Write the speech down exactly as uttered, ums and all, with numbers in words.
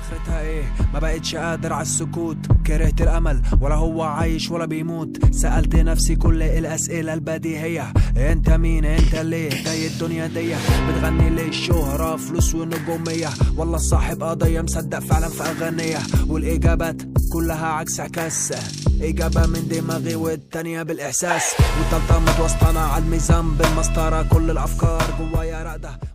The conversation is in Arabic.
اخرتها ايه؟ ما بقتش قادر على السكوت، كرهت الامل ولا هو عايش ولا بيموت. سألت نفسي كل الاسئلة البديهية، انت مين؟ انت ليه جاي الدنيا دي؟ بتغني ليه؟ الشهرة، فلوس ونجومية، والله صاحب قضية مصدق فعلا في اغانية؟ والاجابات كلها عكس عكاس، اجابة من دماغي والتانية بالاحساس، والتالتة متوسطنة على الميزان بالمسطرة. كل الافكار جوايا راقدة.